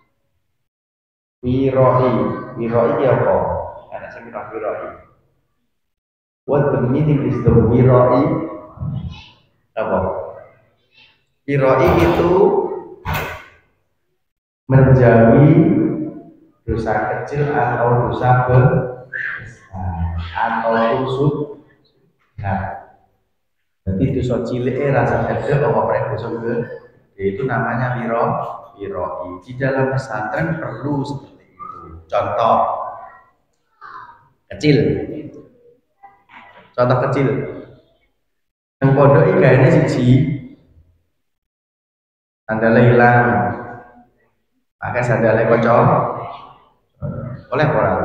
A: apa? Ana sing wiroi. What the meaning is the wiroi? Apa? Wiroi itu menjauhi dosa kecil atau dosa besar atau kusut. Jadi dosa cilik rasa kecil apa dosa gede itu namanya wiroi. Di dalam pesantren perlu seperti itu. Contoh kecil. Yang pondok iki gaene siji. Sandale hilang. Pakai sandale kanca. Oleh orang.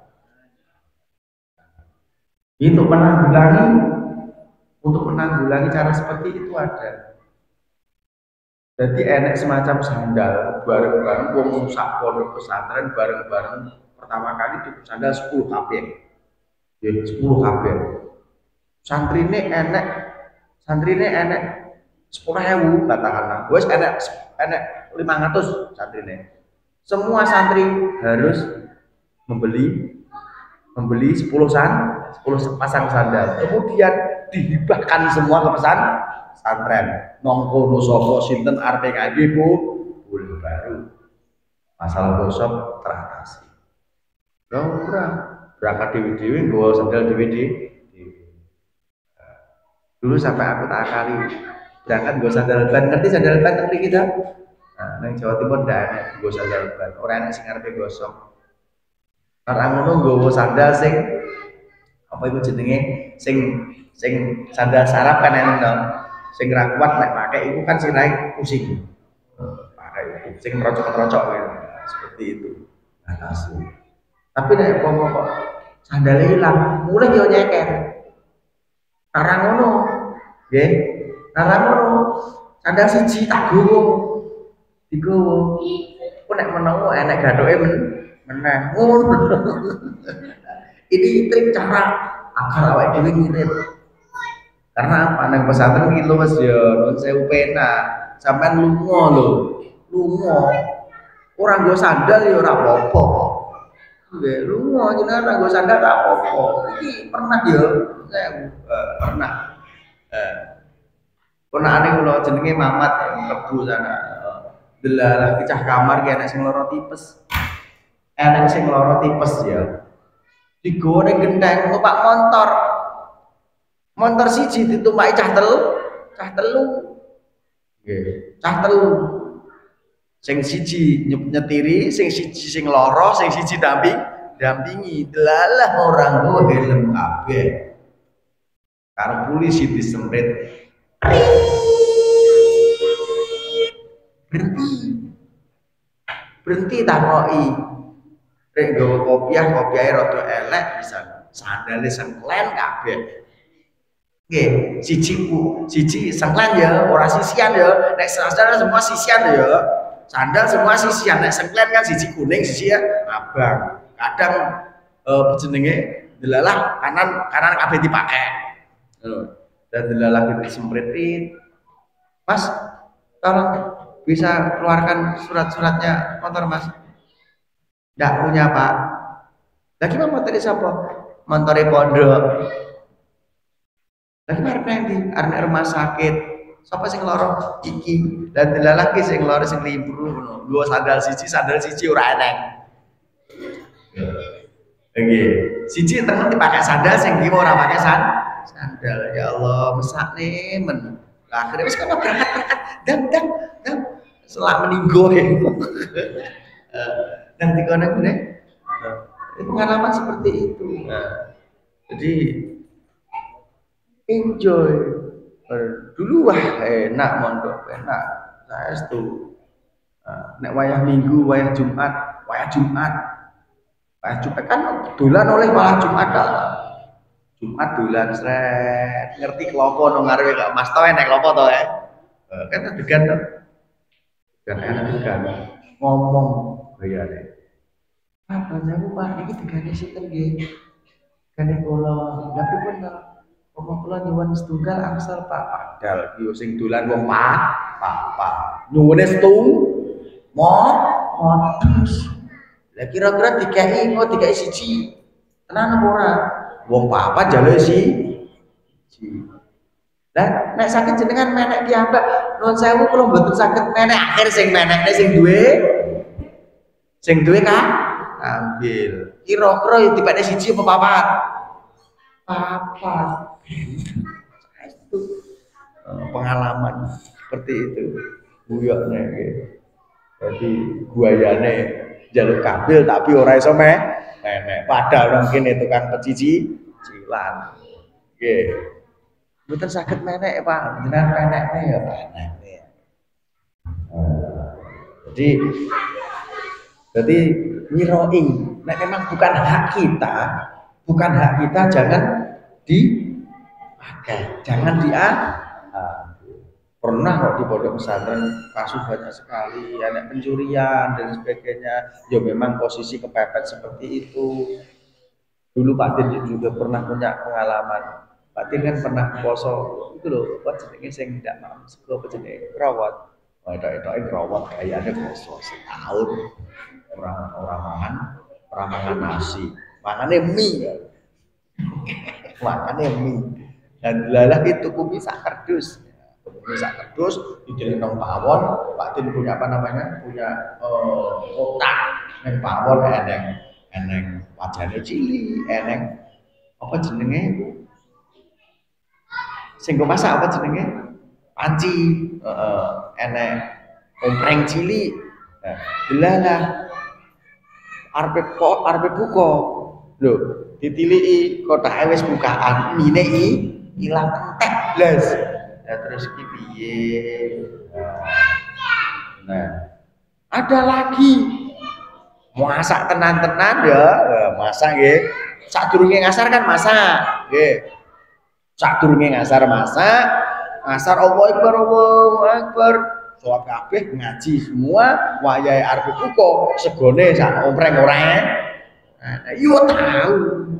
A: Untuk menanggulangi cara seperti itu ada. Jadi enek semacam sandal bareng-bareng wong sak pondok pesantren bareng-bareng pertama kali di sandal 10 kabeh. Ya 10 kabeh. Santrine enek 10.000 katakanlah. Wes enek 500 santrine. Semua santri harus membeli 10 pasang sandal. Kemudian dihibahkan semua ke pesantren. Nongkono sapa sinten arepe ngangge baru. Masalah gosok teratasi. Lha ora berangkat dewe-dewe nggawa sandal dewe-dewe. Dulu sampai aku tak kali berangkat nggawa sandal ban, ngerti sandal ban ngerti kita? Nah, nang Jawa Timur ndak ana nggawa sandal ban, ora ana sing arepe gosok. Ora ngono nggawa sandal sing apa iku jenenge sing sandal saraf kan enak dong. Sing ra kuat nek pakai itu kan sirahe pusing. Pakai itu sing merocok-merocok ya. Seperti itu. Atasi. Tapi nek kok sandalnya hilang, mulai yo nyeker. Narang ngono. Nggih. Narang ngono. Sandal siji tak gowo. Digowo. Ku nek menawa enek gathuke meneh. Ngono. Ini trik cara agar awake dhewe ngirit. Karena apa? Nang pesantren iki lho Mas ya, nuwun sewu penak. Sampeyan lunga lho. Lunga. Ora nggo sandal ya ora apa-apa. Nggih, lunga jenengan ora nggo sandal ora apa-apa. Iki pernah ya, saya pernah. Ponakane kula jenenge Mamat ya, Mlebu sana. Delalah pecah kamar ki enek sing lara tipes. Enek sing lara tipes ya. Digowo ning genteng numpak motor. Motor siji ditumpaki cah telu. Nggih, cah telu. Sing siji nyetiri, sing siji sing lara, sing siji dampingi. Delalah ora nggo helm kabeh. Karo polisi disemprit. Berhenti takoki. Rek nggawa kopiahe rada elek bisa sandale sengklen kabeh. Nggih, siji sengklen ya, ora sisian ya. Nek sandal semua sisian ya. Sandal semua sisian, nek sengklen kan siji kuning, siji ya abang. Kadang jenenge delalah kanan kabeh dipakai. Dan delalah gitu disempritin. Mas, tolong bisa keluarkan surat-suratnya motor Mas. Nggak punya Pak. Lagi mau motor siapa? Motornya pondok. Lagi arep nanti, arep rumah sakit. Siapa sing lara? Iki. Dan delalah ki sing lara sing libur ngono. Dua sandal siji ora eneng. Nggih. Siji temen dipakai sandal sing kiwa ora pakai sandal. Ya Allah, mesakne men. Lah akhirnya wis kono berangkat. Dang. Selak meninggo ya. Dan dikono ngene. Pengalaman seperti itu. Jadi enjoy. Dulu wah enak mondok, enak. Saya itu nek wayah Minggu, wayah Jumat kan dolan oleh malah Jumat dah. Jumat dolan sret, ngerti klopo nang ngarepe gak Mas to enek klopo to kan degan to. Kan enak degan. Ngomong bayare. Apa jamu Pak iki degane sinten nggih? Gane kula. Lah pripun to? Omong kula nyuwun setunggal angsal Pak. Padahal yo sing dolan wong Pak. Nyuwune modus. Lah kira-kira dikeki siji. Tenan apa ora? Wong papat jaluke siji. Lah nek saged jenengan menek piyambak, nuwun sewu kula mboten saged menek akhir sing menekne sing duwe ambil. Kira-kira yo dipekne siji apa papat? Papat. Itu pengalaman seperti itu. Guyone gitu. Jadi guayane jaluk kabil tapi ora iso menek. Padahal mungkin itu kan pecicilan. Nggih. Mboten saged menek, Pak. Jenengan menekne ya menekne. Jadi nyiroing, nek memang bukan hak kita jangan dipakai, jangan pernah kok di pondok pesantren kasus banyak sekali, ada pencurian dan sebagainya. Ya memang posisi kepepet seperti itu. Dulu Pak Din juga pernah punya pengalaman. Pak Din kan pernah poso itu loh, apa jenenge sing ndak mam sego apa jenenge rawat. Itu rawat kayaknya poso setahun. Orang mangan nasi, makannya mie. Dan lalah itu kumis sak kardus dideleng nang pawon. Pak Din punya apa namanya? Punya kotak nang pawon eneng wajane cilik, eneng apa jenenge? Sing go masak apa jenenge? Panci, eneng kompreng cilik. Nah, delalah arep buka. Lho, ditiliki kotake wis bukaan, mine ilang entek blas. Nah, terus iki piye? Nah, ada lagi masak tenan-tenan ya, masak nggih. Sadurunge ngasar kan masak, nggih. Sadurunge ngasar masak, ngasar Allahu Akbar, Allahu Akbar. Sholat kabeh ngaji semua, wayahe arep buka, segone sak ompreng ora. Yo tahu.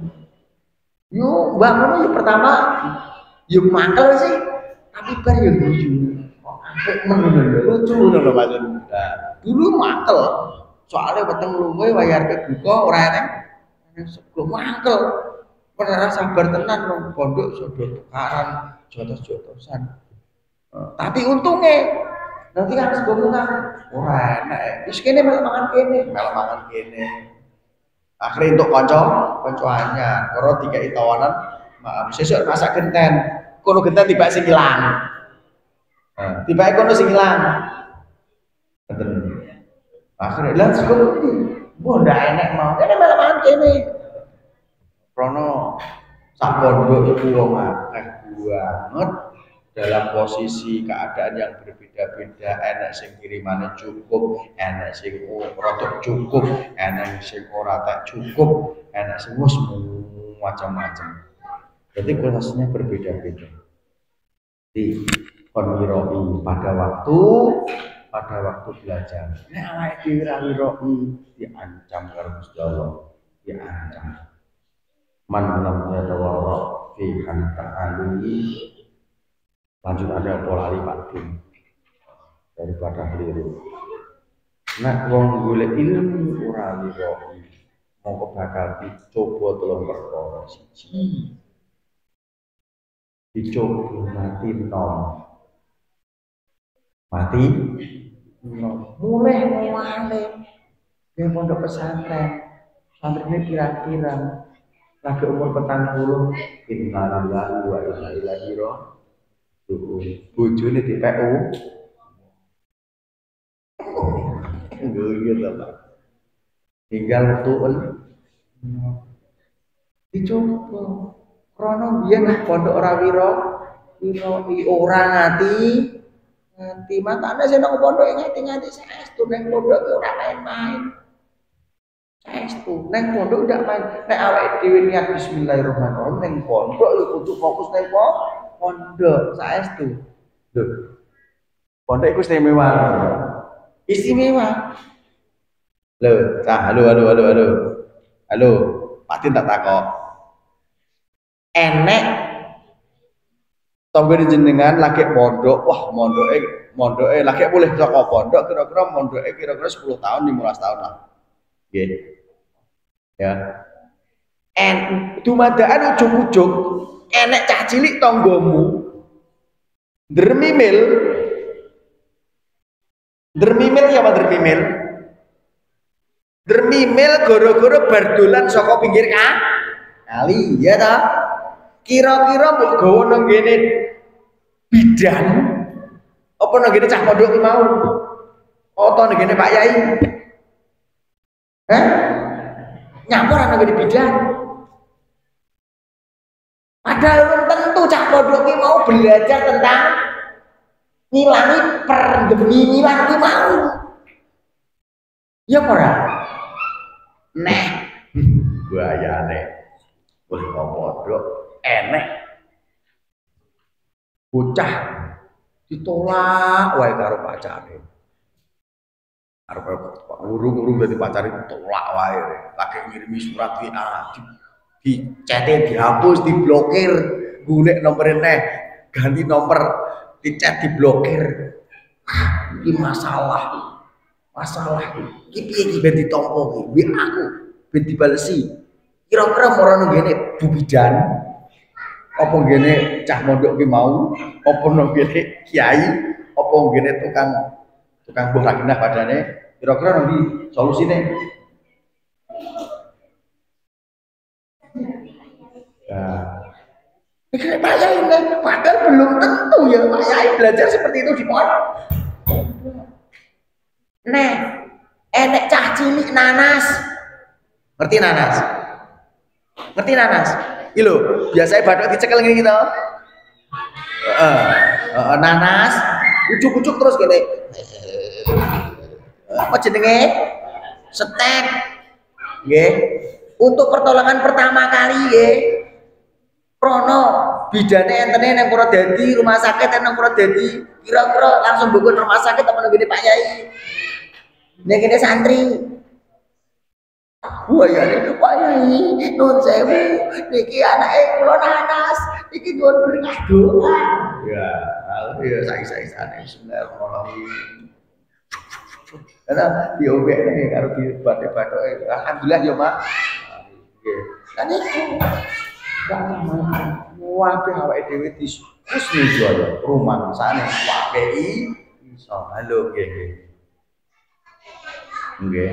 A: Yo mbak ngono yo pertama yo mangkel sih, tapi bar yo lucu. Apik men lucu ngono lho Mas. Dulu mangkel. Soalnya weteng lunga wayahe arep buka ora eneng sego mangkel. Ora sabar tenan wong pondok sudah tukaran jotos-jotosan. Tapi untungnya nanti kan sebelum ora enak. Wis kene malah mangan kene. Akhirnya untuk konco anyar, karo dikai tawanan, maaf, sesuk masak genten. Kono genten tiba sing ilang. Tiba kono sing ilang. Betul. Akhirnya lan sebelum ini, ndak enak mau. Kene malah mangan kene. Rono sak pondok iku wong akeh banget dalam posisi keadaan yang berbeda-beda, enak sing kirimane cukup, enak sing rodok cukup, enak sing ora tak cukup, enak sing macam-macam. Jadi prosesnya berbeda-beda. Di konwiroi pada waktu belajar. Nek awake dhewe ra wiroi diancam karo Gusti Allah, diancam. Man lam yatawarra fi ta'alumi, lanjut ada pola lipat daripada keliru. Nek wong golek ilmu ora wiroi, mongko bakal dicoba telung perkara. Siji, dicoba mati nom. Mulai ngalim di pondok pesantren. Santrine kira-kira lagi umur 40, innalillahi wa inna ilaihi raji'un. Bojone di PU. Gitu Pak. Tinggal tuun. Dicoba. Krono biyen nang pondok ora wiroi ora ngati makane sing nang pondok ngati saestu nang pondok ora main-main. Saestu nang pondok ndak main. Nek awake dhewe niat bismillahirrahmanirrahim nang pondok yo kudu fokus nang pondok saestu. Lho. Pondok iku istimewa. Istimewa. Lho, halo. Patin tak takok. Enek tonggo jenengan lagi pondok, wah mondoke lagi boleh saka pondok kira-kira mondoke kira-kira 10 tahun 15 tahun lah. Nggih. Ya. Dumadaan ujug-ujug enek cah cilik tanggomu dermimil ya apa dermimil? Dermimil gara-gara berdolan saka pinggir kali, ya ta? Kira-kira mbok gawa nang ngene bidan apa nang ngene cah pondok ki mau? Apa nang ngene Pak Yai? Nyampur nang ngene bidan. Padahal belum tentu cah pondok ki mau belajar tentang ngilangi perdemilan ki mau. Ya ora? Neh, bahayane. Boleh pondok enek bocah ditolak wae karo pacare. Arep urung dadi pacare ditolak wae. Lagi ngirimi surat WA dicete dihapus, diblokir, golek nomor neh, ganti nomor, dicet diblokir. Iki masalah. Iki piye iki ben ditampa iki? WA aku ben dibalesi. Kira-kira marane ngene Bu Bidan apa ngene cah mondok ki mau apa ngene kiai apa ngene tukang buah raginah padane kira-kira nanti solusine Pak Yai padahal belum tentu ya Pak Yai belajar seperti itu di pondok. Enek cah cilik nanas. Ngerti nanas? Lho, biasanya bathuk dicekel ngene gitu. Nanas, ucuk-ucuk terus gini. Apa jenenge? Setek. Nggih. Untuk pertolongan pertama kali nggih. Prono
B: bidane entene nang Purwodadi rumah sakit nang Purwodadi kira-kira langsung bukan rumah sakit apa nang Pak Yai nek kene santri wah ya nek Pak Yai nuwun sewu niki anake kula nanas iki nuwun bringah doa ya ya saiki-saiki bismillahirrahmanirrahim karena diobek nih karo dibat-batoke alhamdulillah ya Mak nggih kan iku wae awake dhewe diskusni yo rumah sane wae iso halo nggih nggih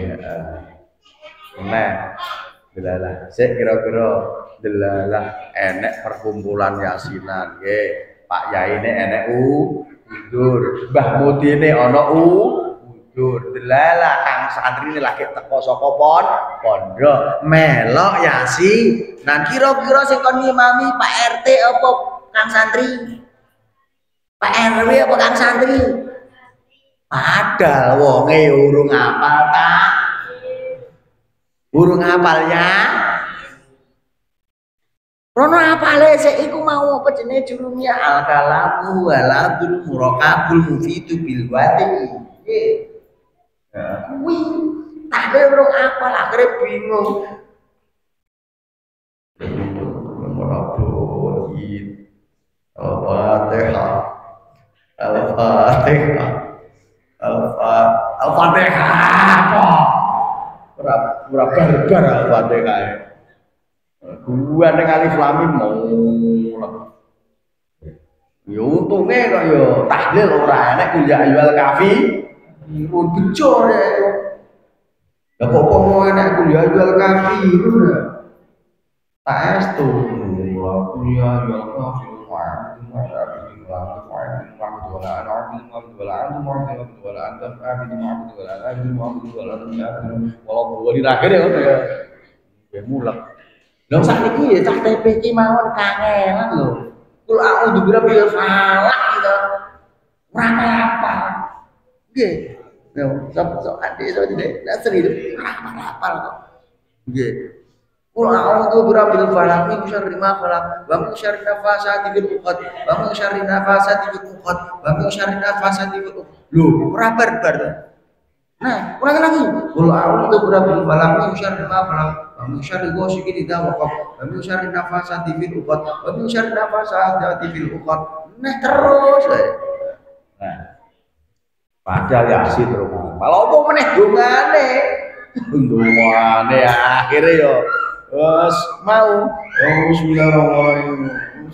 B: nah delalah sik kira-kira delalah enek perkumpulan yasinan nggih Pak Yai ne enek undur Mbah Mudine ana undur delalah kang santri ini lagi teko saka pondok melok yasin nah kira-kira sing kon ngimami Pak RT apa kang santri Pak RW apa kang santri padahal wonge urung apal ta urung apalnya rono apale sik iku mau apa jenenge jurumnya al kalamu waladul murakabul mufidu bil wati nggih kuwi tak urung apal akhire bingung Al-Fatihah Al-Fatihah Al-Fatihah ora barbar Al-Fatihah gua ning alif lam mim mulek yo untunge kok yo tahlil ora enek ku ya ayyuhal kafi pun bejo ya lha kok mau enek ku ya ayyuhal kafi tak estu ya ayyuhal kafi Lha sakniki ya cah TP iki mawon kangelan lho. Kul a'udzu birabbil falaq gitu. Ora apa. Nggih. Yo sok ade to dene nasri ora apa kok. Nggih. Kul a'udzu birabbil falaq min syarri ma khalaq wa min syarri nafasati fil 'uqad wa min syarri nafasati fil 'uqad wa min syarri nafasati fil 'uqad. Lho, ora barbar to. Nah, ulang lagi. Kul a'udzu birabbil falaq min syarri ma khalaq wa min syarri ghasiqin idza waqab wa min syarri nafasati fil 'uqad wa min syarri nafasati fil 'uqad. Nah, terus. Nah. Padahal yasin terus. Malah opo meneh dongane. Dongane akhire yo wes mau bismillahirrahmanirrahim.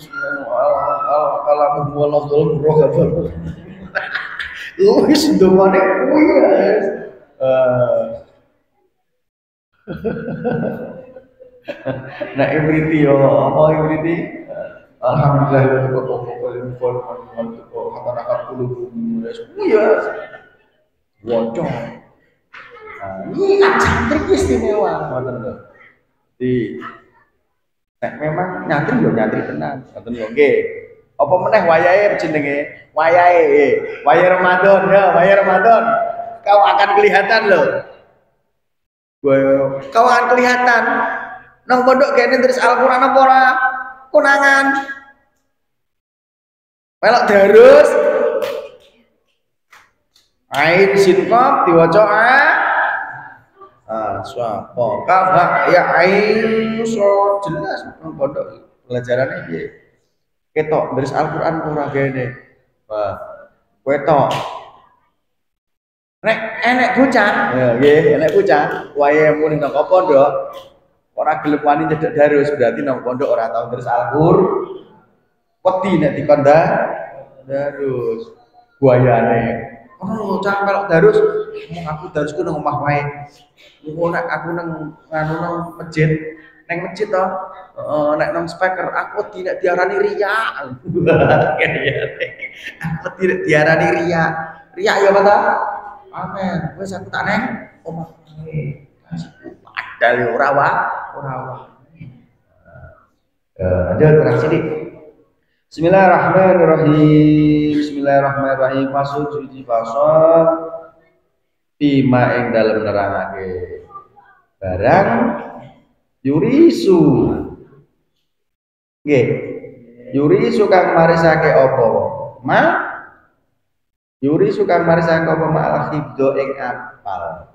B: Bismillahirrahmanirrahim. Wis dongane kuwi guys. Nah ibriti yo apa ibriti alhamdulillah ini santri istimewa di memang nyantri yo nyantri tenan ngoten lho nggih apa meneh wayahe jenenge wayahe Ramadan ya wayahe Ramadan kau akan kelihatan loh kau akan kelihatan nang pondok kene terus Al-Qur'an apa ora konangan melok darus ain sin qaf diwaca sapa kafa ya ain so jelas nang pondok pelajarannya piye ketok terus Al-Qur'an ora kene wah ketok nek enek bocah ya nggih enek bocah wayahe muni nang pondok ora gelem wani cedhek darus berarti nang pondok ora tau terus Al-Qur'an wedi nek dikon darus buayane oh cah melok darus aku darusku nang omah wae engko nek aku nang nganu nang masjid nang masjid to nek nang speaker aku tidak diarani riya aku tidak diarani riya ya apa ta amen wis aku tak neng omah wae padahal ora lanjut terus sini Bismillahirrahmanirrahim pasal suci pasal bima ing dalem nerangake barang yurisu nggih
A: Yuri sukang marisake apa ma Yuri sukang marisake apa ma al hibdo ing apal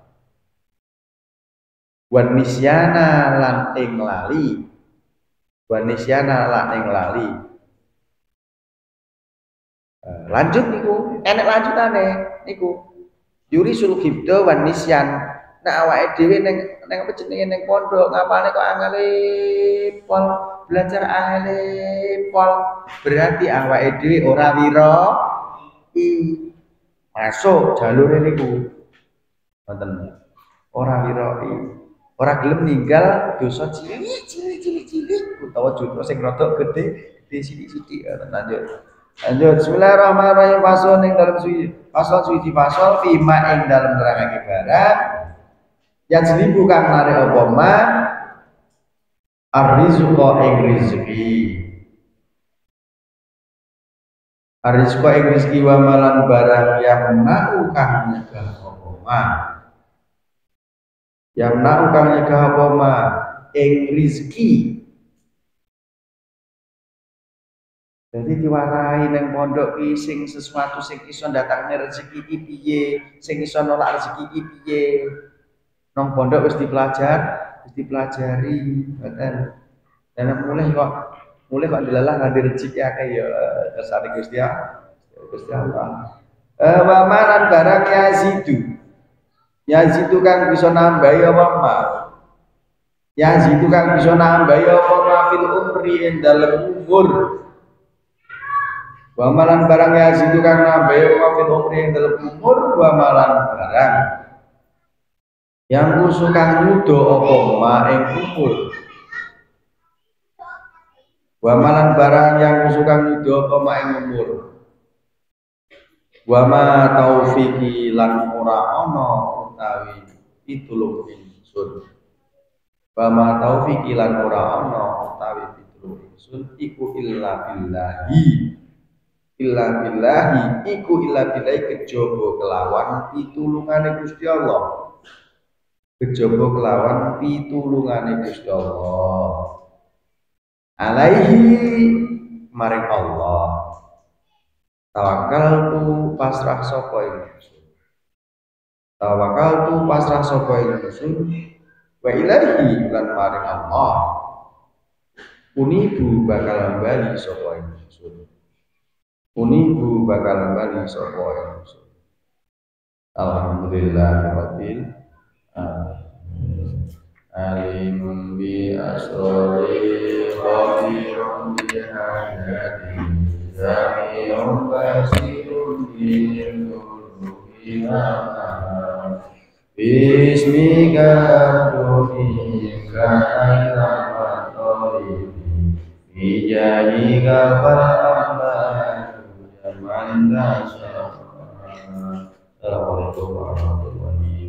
A: wan nisyana lan ing lali lanjut niku enek lanjutane niku Yuri sul hibdo wan nisyan nek awake dhewe ning apa jenenge ning pondok ngapane kok angele pol belajar angele pol berarti awake dhewe ora wira masuk jalure niku wonten ora wira ora gelem ninggal dosa cilik utawa dosa sing rada gede sithik-sithik lanjut bismillahirrahmanirrahim fasal ing dalam suci fasal fima ing dalam nerangake barang yang seribu kang narik apa ma ar-rizqa ing rezeki wa malan barang yang nau kang nyegah apa ma ing rezeki. Jadi diwarai nang pondok ki sing sesuatu sing iso ndatakne rezeki iki piye, sing iso nolak rezeki iki piye. Nang pondok wis dipelajari, ngoten. Dan mulai kok dilalah ngadi rezeki akeh ya kersane Gusti Allah. Wa manan barang yazidu. Yazidu kang bisa nambahi apa ma? Yazidu kang bisa nambahi apa ma fil umri ing dalem umur. Wa malan barang yazidu kang nambahi wa fil umri ing dalem umur wa malan barang yang kang nyudo apa ma ing umur wa malan barang yang kang nyudo apa ma ing umur wa ma taufiqi lan ora ana utawi pitulung ingsun wa ma taufiqi lan ora ana utawi pitulung ingsun iku illa billahi kejaba kelawan pitulungane Gusti Allah. Kejaba kelawan pitulungane Gusti Allah. Alaihi maring Allah. Tawakaltu pasrah sapa ingsun. Wa ilahi lan maring Allah. Unibu bakal bali sapa ingsun. Unibu bakal bali sapa ingsun. Alhamdulillahirabbil alamin. Alimun bi asrari khabirun bi hayati sami'un basirun bil qulubi bismika tu'ika al-matori bijayika fal-amla Assalamualaikum warahmatullahi wabarakatuh.